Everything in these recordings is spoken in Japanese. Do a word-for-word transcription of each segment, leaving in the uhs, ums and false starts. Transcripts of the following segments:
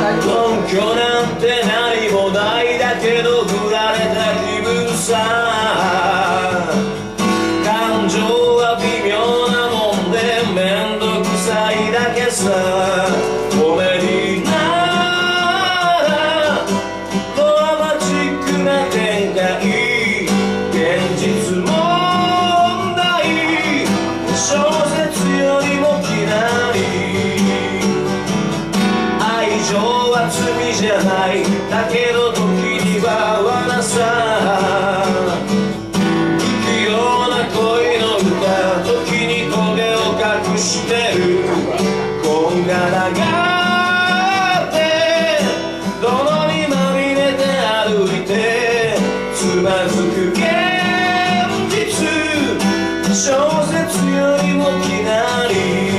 根拠なんて何もないだけど振られた気分さ。感情は微妙なもんでめんどくさいだけさ。コメディならドラマチックな展開、現実問題小説よりもきなり。愛情は罪じゃない、だけど時には罠さ。不器用な恋の歌、時に声を隠してる。こんがらがって泥にまみれて歩いてつまずく現実、小説よりもきなり。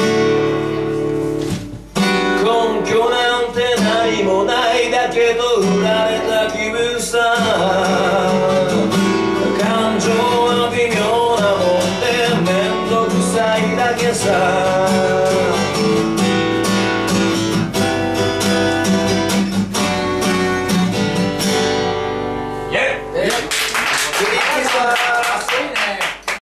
根拠なんて何もないだけど